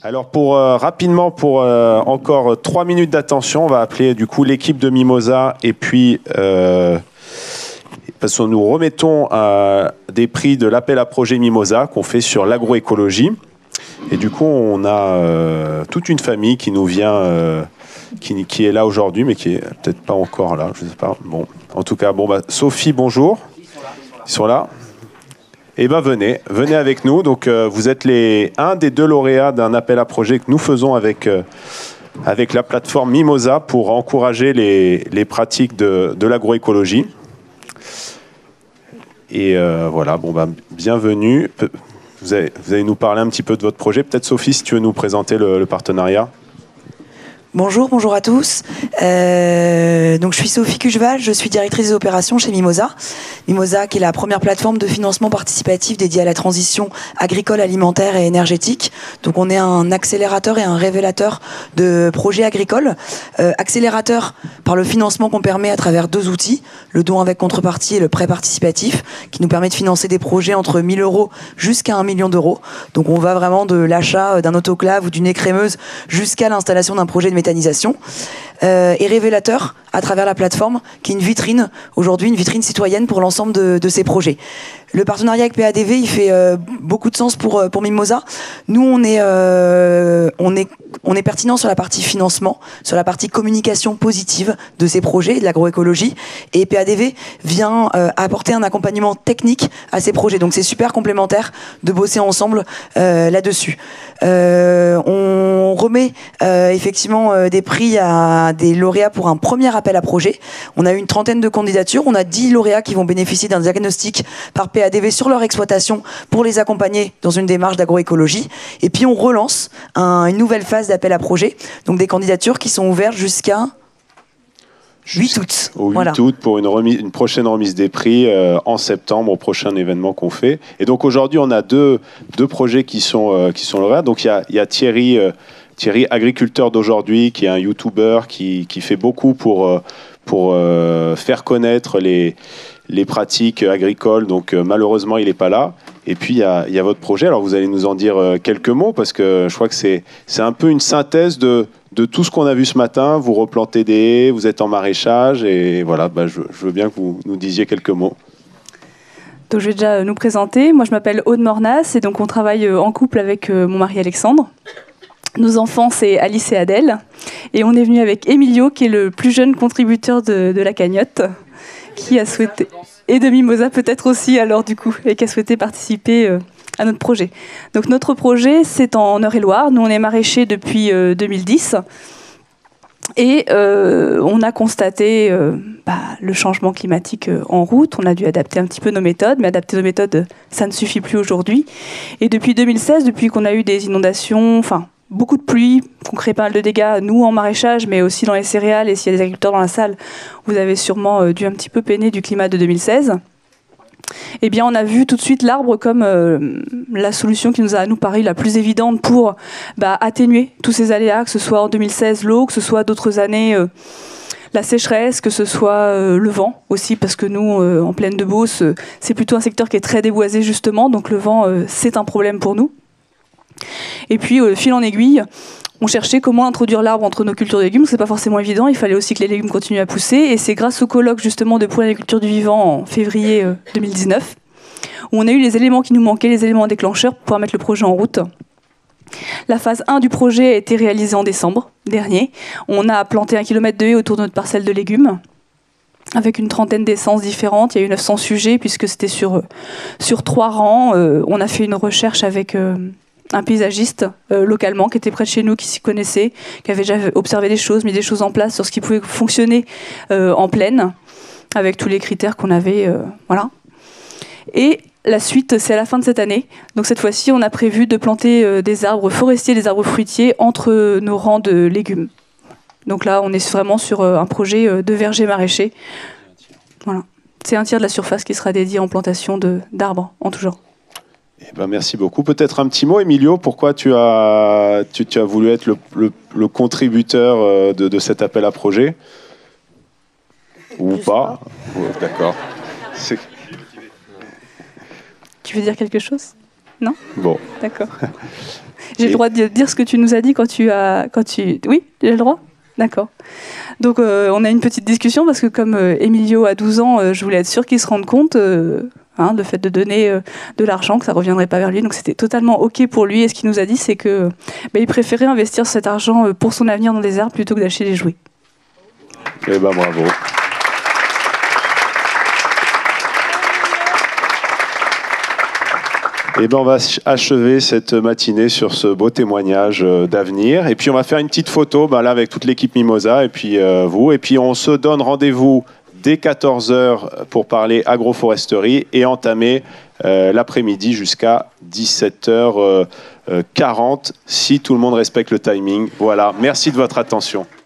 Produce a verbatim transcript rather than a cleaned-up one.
Alors pour euh, rapidement, pour euh, encore trois minutes d'attention, on va appeler du coup l'équipe de Mimosa et puis euh, parce que nous remettons euh, des prix de l'appel à projet Mimosa qu'on fait sur l'agroécologie. Et du coup, on a euh, toute une famille qui nous vient, euh, qui, qui est là aujourd'hui, mais qui est peut-être pas encore là, je sais pas. Bon, en tout cas, bon, bah, Sophie, bonjour. Ils sont là. Eh ben venez, venez avec nous. Donc euh, vous êtes les un des deux lauréats d'un appel à projet que nous faisons avec euh, avec la plateforme Mimosa pour encourager les, les pratiques de, de l'agroécologie. Et euh, voilà, bon bah bienvenue. Vous allez, vous allez nous parler un petit peu de votre projet. Peut-être Sophie, si tu veux nous présenter le, le partenariat. Bonjour, bonjour à tous. Euh, donc je suis Sophie Cucheval, je suis directrice des opérations chez Mimosa. Mimosa qui est la première plateforme de financement participatif dédiée à la transition agricole, alimentaire et énergétique. Donc on est un accélérateur et un révélateur de projets agricoles. Euh, accélérateur par le financement qu'on permet à travers deux outils, le don avec contrepartie et le prêt participatif, qui nous permet de financer des projets entre mille euros jusqu'à un million d'euros. Donc on va vraiment de l'achat d'un autoclave ou d'une écrémeuse jusqu'à l'installation d'un projet de méthanisation, euh, et révélateur à travers la plateforme qui est une vitrine, aujourd'hui une vitrine citoyenne pour l'ensemble de, de ces projets. Le partenariat avec P A D V, il fait euh, beaucoup de sens pour, pour Mimosa. Nous, on est, euh, on, est, on est pertinent sur la partie financement, sur la partie communication positive de ces projets, de l'agroécologie. Et P A D V vient euh, apporter un accompagnement technique à ces projets. Donc c'est super complémentaire de bosser ensemble euh, là-dessus. Euh, on remet euh, effectivement euh, des prix à des lauréats pour un premier appel à projet. On a eu une trentaine de candidatures. On a dix lauréats qui vont bénéficier d'un diagnostic par P A D V sur leur exploitation pour les accompagner dans une démarche d'agroécologie. Et puis on relance un, une nouvelle phase d'appel à projet. Donc des candidatures qui sont ouvertes jusqu'à huit août. Au huit voilà. août pour une, remise, une prochaine remise des prix euh, en septembre au prochain événement qu'on fait. Et donc aujourd'hui, on a deux, deux projets qui sont, euh, qui sont lauréats. Donc il y a, il y a Thierry, euh, Thierry, agriculteur d'aujourd'hui, qui est un YouTuber qui, qui fait beaucoup pour, euh, pour euh, faire connaître les, les pratiques agricoles. Donc euh, malheureusement, il n'est pas là. Et puis il y a, il y a votre projet. Alors vous allez nous en dire euh, quelques mots parce que je crois que c'est, c'est un peu une synthèse de de tout ce qu'on a vu ce matin. Vous replantez des haies, vous êtes en maraîchage et voilà, bah, je, je veux bien que vous nous disiez quelques mots. Donc je vais déjà nous présenter. Moi je m'appelle Aude Mornas et donc on travaille en couple avec mon mari Alexandre. Nos enfants c'est Alice et Adèle et on est venu avec Emilio qui est le plus jeune contributeur de, de la cagnotte qui a souhaité, et de Mimosa peut-être aussi alors du coup, et qui a souhaité participer euh, à notre projet. Donc notre projet, c'est en Eure-et-Loire. Nous, on est maraîchers depuis euh, deux mille dix. Et euh, on a constaté euh, bah, le changement climatique euh, en route. On a dû adapter un petit peu nos méthodes, mais adapter nos méthodes, ça ne suffit plus aujourd'hui. Et depuis deux mille seize, depuis qu'on a eu des inondations, enfin beaucoup de pluie, qu'on crée pas mal de dégâts, nous en maraîchage, mais aussi dans les céréales, et s'il y a des agriculteurs dans la salle, vous avez sûrement euh, dû un petit peu peiner du climat de deux mille seize. Eh bien, on a vu tout de suite l'arbre comme euh, la solution qui nous a nous paru la plus évidente pour bah, atténuer tous ces aléas, que ce soit en deux mille seize l'eau, que ce soit d'autres années euh, la sécheresse, que ce soit euh, le vent aussi, parce que nous, euh, en plaine de Beauce, euh, c'est plutôt un secteur qui est très déboisé justement, donc le vent, euh, c'est un problème pour nous. Et puis, euh, fil en aiguille, on cherchait comment introduire l'arbre entre nos cultures de légumes. C'est pas forcément évident. Il fallait aussi que les légumes continuent à pousser. Et c'est grâce au colloque justement de Pour l'agriculture du vivant en février deux mille dix-neuf où on a eu les éléments qui nous manquaient, les éléments déclencheurs pour pouvoir mettre le projet en route. La phase un du projet a été réalisée en décembre dernier. On a planté un kilomètre de haies autour de notre parcelle de légumes avec une trentaine d'essences différentes. Il y a eu neuf cents sujets puisque c'était sur, sur trois rangs. Euh, on a fait une recherche avec Euh, un paysagiste euh, localement qui était près de chez nous, qui s'y connaissait, qui avait déjà observé des choses, mis des choses en place sur ce qui pouvait fonctionner euh, en plaine, avec tous les critères qu'on avait. Euh, voilà. Et la suite, c'est à la fin de cette année. Donc cette fois-ci, on a prévu de planter euh, des arbres forestiers, des arbres fruitiers entre nos rangs de légumes. Donc là, on est vraiment sur euh, un projet euh, de verger maraîcher. Voilà. C'est un tiers de la surface qui sera dédié en plantation de, d'arbres en tout genre. Eh ben, merci beaucoup. Peut-être un petit mot, Emilio, pourquoi tu as, tu, tu as voulu être le, le, le contributeur de, de cet appel à projet? Ou pas, pas. Ouais, d'accord. C'est... Tu veux dire quelque chose? Non? Bon. D'accord. J'ai le droit de dire ce que tu nous as dit quand tu as... Quand tu... Oui, j'ai le droit? D'accord. Donc euh, on a une petite discussion parce que comme euh, Emilio a douze ans, euh, je voulais être sûre qu'il se rende compte, euh, hein, le fait de donner euh, de l'argent, que ça ne reviendrait pas vers lui. Donc c'était totalement OK pour lui. Et ce qu'il nous a dit, c'est qu'il bah, préférait investir cet argent euh, pour son avenir dans des arbres plutôt que d'acheter des jouets. Eh ben bravo. Et ben on va achever cette matinée sur ce beau témoignage d'avenir. Et puis on va faire une petite photo ben là, avec toute l'équipe Mimosa et puis euh, vous. Et puis on se donne rendez-vous dès quatorze heures pour parler agroforesterie et entamer euh, l'après-midi jusqu'à dix-sept heures quarante si tout le monde respecte le timing. Voilà, merci de votre attention.